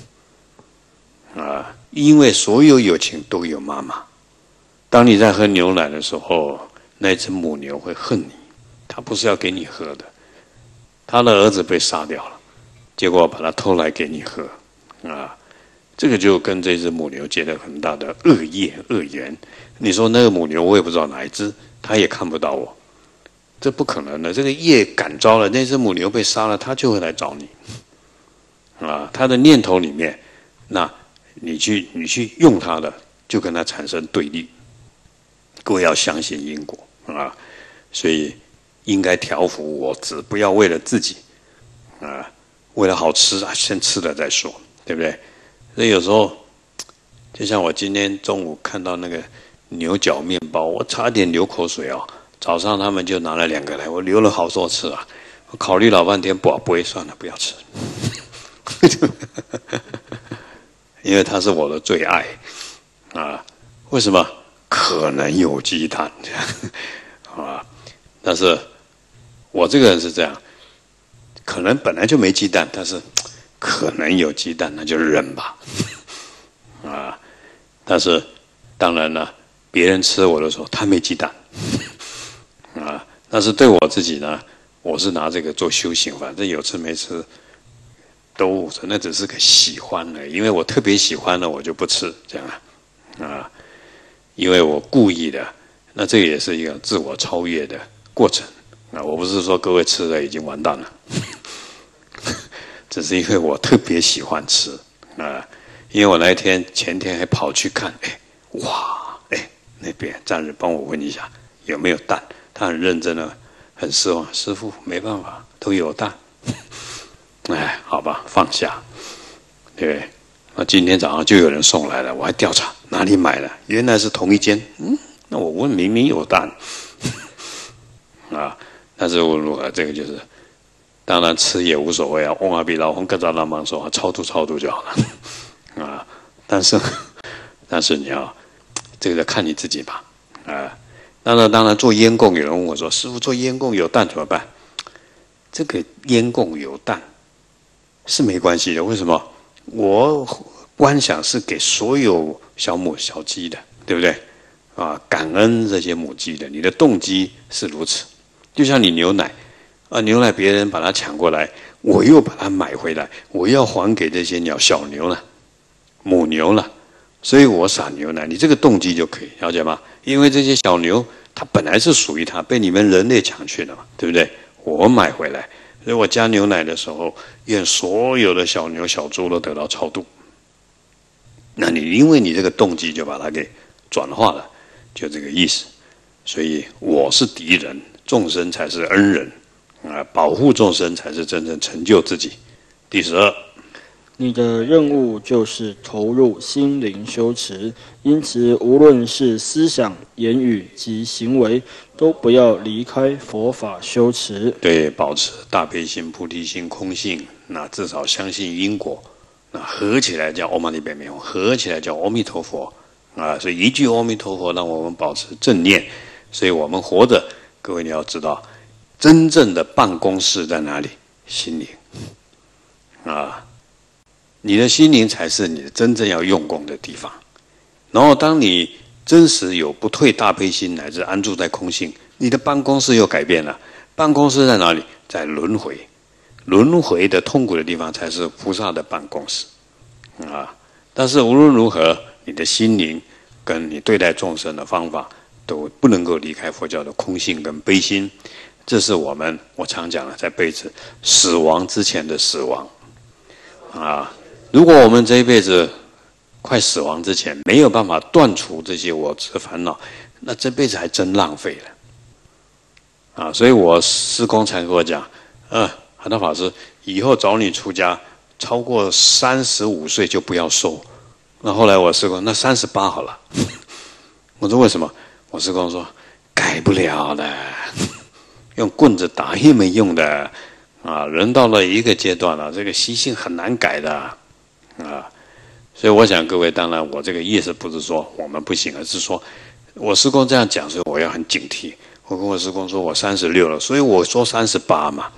啊，因为所有友情都有妈妈。当你在喝牛奶的时候，那只母牛会恨你，它不是要给你喝的。他的儿子被杀掉了，结果把他偷来给你喝啊。这个就跟这只母牛结了很大的恶业恶缘。你说那个母牛我也不知道哪一只，它也看不到我，这不可能的。这个业感召了，那只母牛被杀了，它就会来找你啊。它的念头里面，那你去用它的，就跟它产生对立。各位要相信因果啊，所以应该调伏我执，不要为了自己啊，为了好吃啊，先吃了再说，对不对？所以有时候，就像我今天中午看到那个牛角面包，我差点流口水哦。早上他们就拿了2个来，我留了好多次啊。我考虑老半天，不会算了，不要吃，因为它是我的最爱啊。为什么？可能有鸡蛋啊，但是我这个人是这样，可能本来就没鸡蛋，但是可能有鸡蛋，那就忍吧啊。但是当然了，别人吃我的时候，他没鸡蛋啊。但是对我自己呢，我是拿这个做修行，反正有吃没吃都，那只是个喜欢而已。因为我特别喜欢的，我就不吃这样啊。因为我故意的，那这也是一个自我超越的过程啊！我不是说各位吃了已经完蛋了，只是因为我特别喜欢吃啊！因为我那一天前天还跑去看，哇，那边战士帮我问一下有没有蛋，他很认真的，很失望，师父没办法，都有蛋，好吧，放下，对不对？那今天早上就有人送来了，我还调查哪里买的，原来是同一间。那我问明明有蛋啊，但是无论如何，这个就是当然吃也无所谓啊。翁阿比老红各照那忙说超度就好了啊。但是你要这个看你自己吧啊。当然做烟供，有人问我说：“师父做烟供有蛋怎么办？”这个烟供有蛋是没关系的，为什么？我观想是给所有小母小鸡的，对不对？啊，感恩这些母鸡的，你的动机是如此。就像你牛奶啊，牛奶别人把它抢过来，我又把它买回来，我要还给这些小牛了，母牛了，所以我撒牛奶，你这个动机就可以了解吗？因为这些小牛它本来是属于它，被你们人类抢去的嘛，对不对？我买回来。所以我加牛奶的时候，愿所有的小牛小猪都得到超度。那你因为你这个动机就把它给转化了，就这个意思。所以我是敌人，众生才是恩人啊！保护众生才是真正成就自己。第12， 你的任务就是投入心灵修持，因此无论是思想、言语及行为，都不要离开佛法修持。 对，保持大悲心、菩提心、空性，那至少相信因果，那合起来叫阿弥陀佛，合起来叫阿弥陀佛啊！所以一句阿弥陀佛，让我们保持正念。所以我们活着，各位你要知道，真正的办公室在哪里？心灵啊，你的心灵才是你真正要用功的地方。然后当你真实有不退大悲心，乃至安住在空性，你的办公室又改变了。办公室在哪里？在轮回，轮回的痛苦的地方才是菩萨的办公室啊。但是无论如何，你的心灵跟你对待众生的方法都不能够离开佛教的空性跟悲心。这是我常讲的，在辈子死亡之前的死亡啊。如果我们这一辈子快死亡之前没有办法断除这些我执烦恼，那这辈子还真浪费了啊！所以我师公才跟我讲，海涛法师，以后找你出家，超过35岁就不要收。那后来我师公，那38好了。我说为什么？我师公说改不了的，用棍子打也没用的啊！人到了一个阶段了，这个习性很难改的啊！所以我想各位，当然我这个意思不是说我们不行，而是说我师公这样讲，所以我要很警惕。我跟我师公说我36了，所以我说38嘛，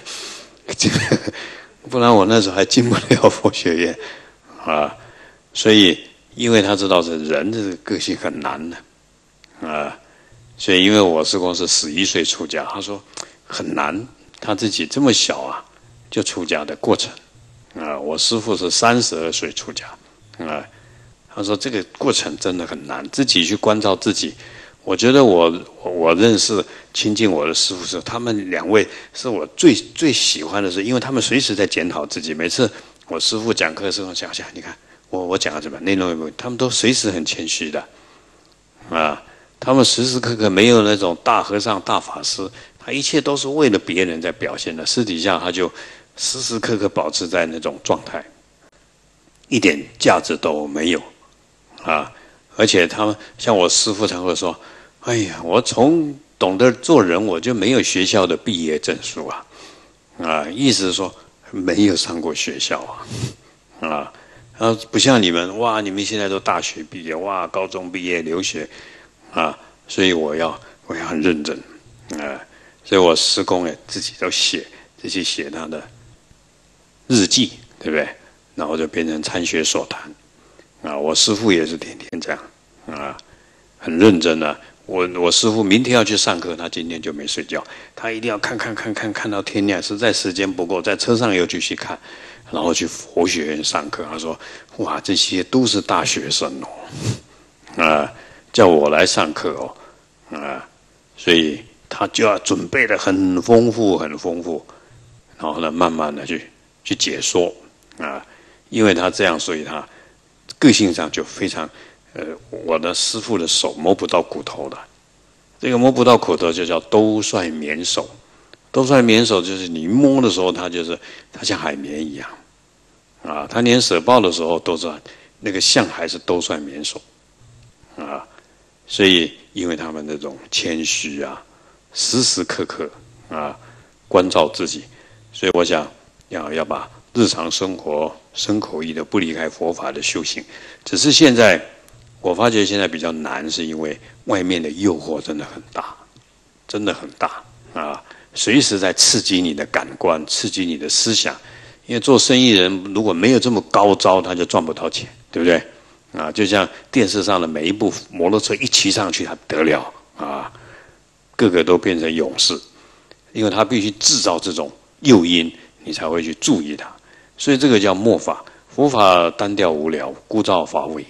不然我那时候还进不了佛学院啊。所以因为他知道是人的个性很难的啊，所以因为我师公是11岁出家，他说很难，他自己这么小啊就出家的过程啊。我师父是32岁出家啊，他说这个过程真的很难，自己去关照自己。我觉得我认识亲近我的师父是他们2位是我最喜欢的，是因为他们随时在检讨自己。每次我师父讲课的时候，想想你看我讲的什么内容有没有，他们都随时很谦虚的啊。他们时时刻刻没有那种大和尚大法师，他一切都是为了别人在表现的，私底下他就时时刻刻保持在那种状态，一点价值都没有啊。而且他们像我师父常会说，哎呀，我从懂得做人我就没有学校的毕业证书啊，意思是说没有上过学校啊，不像你们哇，你们现在都大学毕业哇，高中毕业留学啊，所以我要很认真啊，所以我师公也自己都自己写他的日记，对不对？然后就变成参学所谈啊。我师父也是天天这样啊，很认真的。我师父明天要去上课，他今天就没睡觉，他一定要看到天亮，实在时间不够，在车上又继续看，然后去佛学院上课。他说：“哇，这些都是大学生哦，叫我来上课哦，所以他就要准备的很丰富，然后呢，慢慢的去解说啊，因为他这样，所以他个性上就非常。”我的师父的手摸不到骨头的，这个摸不到骨头就叫兜率绵手。兜率绵手就是你摸的时候，它像海绵一样啊。他连舍报的时候都是那个像还是兜率绵手啊。所以因为他们那种谦虚啊，时时刻刻啊关照自己，所以我想要把日常生活身口意的不离开佛法的修行。只是现在。我发觉现在比较难，是因为外面的诱惑真的很大啊！随时在刺激你的感官，刺激你的思想。因为做生意人如果没有这么高招，他就赚不到钱，对不对？啊，就像电视上的每一部摩托车一骑上去，他得了啊，个个都变成勇士，因为他必须制造这种诱因，你才会去注意他。所以这个叫末法，佛法单调无聊，枯燥乏味。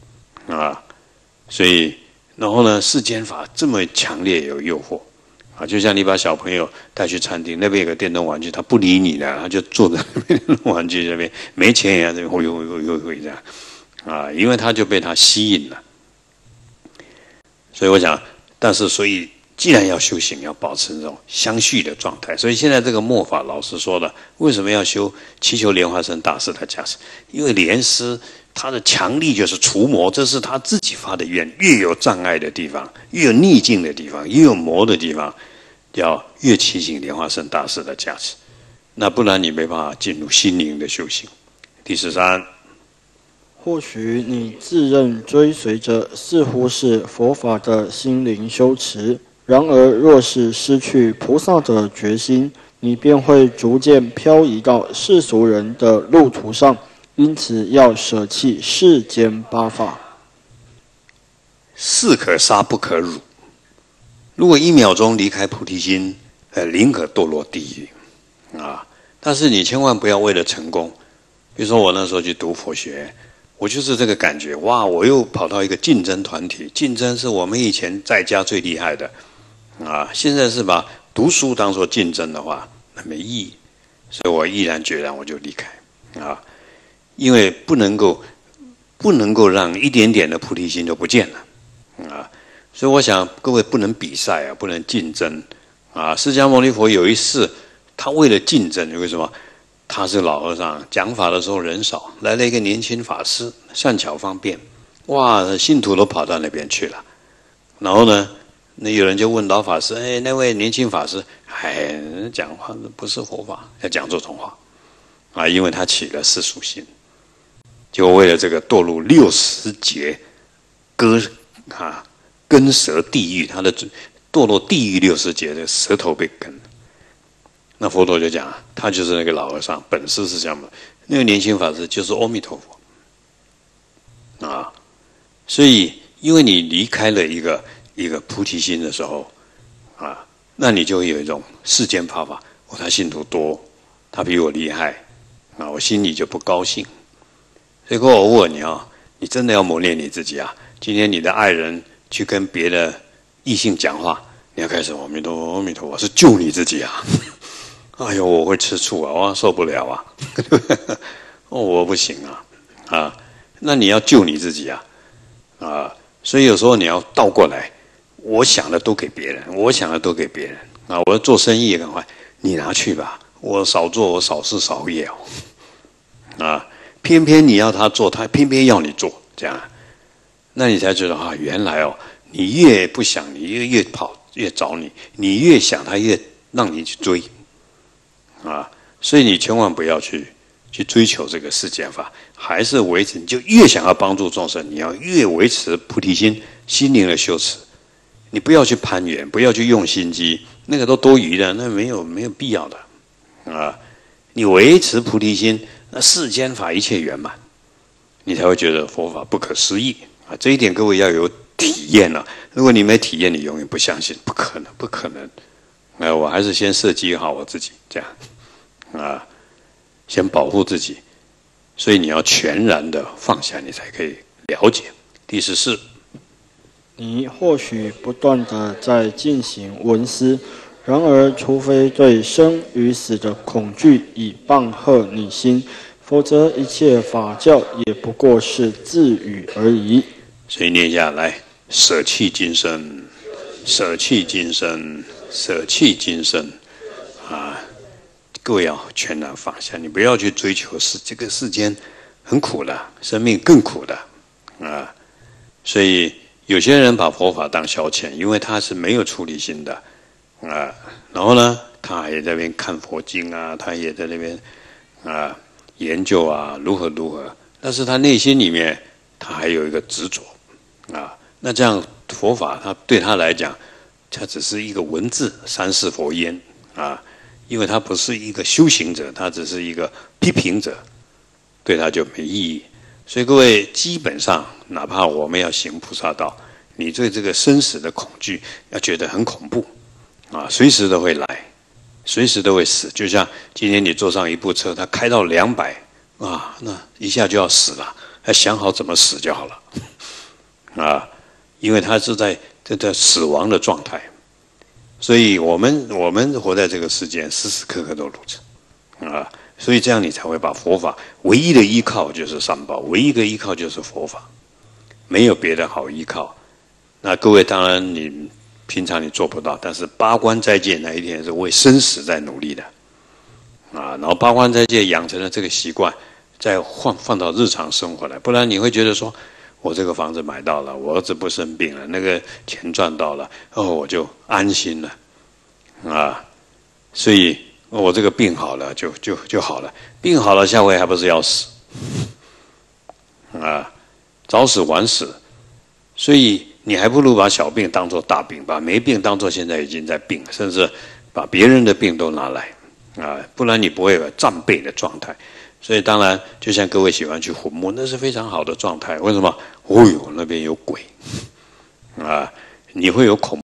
所以然后呢，世间法这么强烈有诱惑啊，就像你把小朋友带去餐厅，那边有个电动玩具，他不理你的，他就坐在那边电动玩具这边，没钱也要这边会这样啊，因为他就被他吸引了。所以我想，但是所以既然要修行，要保持这种相续的状态。所以现在这个末法，老师说了，为什么要修祈求莲花生大师的加持？因为莲师他的强力就是除魔，这是他自己发的愿。越有障碍的地方，越有逆境的地方，越有魔的地方，要越祈请莲花生大师的加持。那不然你没办法进入心灵的修行。第13， 或许你自认追随着似乎是佛法的心灵修持，然而若是失去菩萨的决心， 你便会逐渐漂移到世俗人的路途上。因此，要舍弃世间八法。 士可杀不可辱。如果1秒钟离开菩提心，宁可堕落地狱啊！但是你千万不要为了成功，比如说我那时候去读佛学，我就是这个感觉，哇！我又跑到一个竞争团体，竞争是我们以前在家最厉害的啊，现在是把读书当作竞争的话，那没意义，所以我毅然决然我就离开啊，因为不能够让一点点的菩提心就不见了啊，所以我想各位不能比赛啊，不能竞争啊。释迦牟尼佛有一次，他为了竞争，为什么？他是老和尚，讲法的时候人少，来了一个年轻法师，善巧方便，哇，信徒都跑到那边去了。然后呢，那有人就问老法师：“哎，那位年轻法师，讲话不是佛法，要讲这种话啊？因为他起了世俗心，就为了这个堕入60劫根舌地狱，他的堕落地狱60劫的舌头被根。”那佛陀就讲，他就是那个老和尚，本师是这样的，那个年轻法师就是阿弥陀佛啊。所以，因为你离开了一个菩提心的时候啊，那你就会有一种世间法，他信徒多，他比我厉害啊，我心里就不高兴。所以，我问你啊，你真的要磨练你自己啊。今天你的爱人去跟别的异性讲话，你要开始阿弥陀佛，阿弥陀佛，是救你自己啊。哎呦，我会吃醋啊，我受不了啊，我不行啊，那你要救你自己啊，所以有时候你要倒过来，我想的都给别人，啊，我要做生意赶快你拿去吧，我少做，我少事少业啊，偏偏你要他做，他偏偏要你做，这样，那你才觉得啊，原来你越不想，你越跑越找你越想他越让你去追。啊，所以你千万不要去追求这个世间法，还是维持，你就越想要帮助众生，你要越维持菩提心，心灵的修持。你不要去攀缘，不要去用心机，那个都多余的，那没有必要的啊。你维持菩提心，那世间法一切圆满，你才会觉得佛法不可思议啊。这一点各位要有体验了。如果你没体验，你永远不相信，不可能。我还是先设计好我自己，这样。啊，先保护自己，所以你要全然的放下，你才可以了解。第14， 你或许不断的在进行闻思，然而除非对生与死的恐惧已棒喝你心，否则一切法教也不过是自语而已。 所以念下来，舍弃今生，舍弃今生，舍弃今生，啊。各位要全然放下，你不要去追求这个世间很苦的，生命更苦的啊！所以有些人把佛法当消遣，因为他是没有出离心的啊。然后呢，他也在那边看佛经啊，他也在那边啊研究啊如何，但是他内心里面他还有一个执着啊。那这样佛法他对他来讲，它只是一个文字，三世佛烟啊。因为他不是一个修行者，他只是一个批评者，对他就没意义。所以各位基本上，哪怕我们要行菩萨道，你对这个生死的恐惧要觉得很恐怖啊，随时都会来，随时都会死。就像今天你坐上一部车，它开到200啊，那一下就要死了，要想好怎么死就好了啊，因为他是在死亡的状态。所以我们活在这个世界，时时刻刻都如此啊！所以这样你才会把佛法唯一的依靠就是三宝，唯一的依靠就是佛法，没有别的好依靠。那各位当然你平常你做不到，但是八关斋戒那一天是为生死在努力的啊！然后八关斋戒养成了这个习惯，再放到日常生活来，不然你会觉得说，我这个房子买到了，我儿子不生病了，那个钱赚到了，我就安心了，啊，所以我这个病好了就好了，病好了下回还不是要死，啊，早死晚死，所以你还不如把小病当作大病，把没病当作现在已经在病，甚至把别人的病都拿来不然你不会有战备的状态。所以当然，就像各位喜欢去坟墓，那是非常好的状态。为什么？哦哟，那边有鬼你会有恐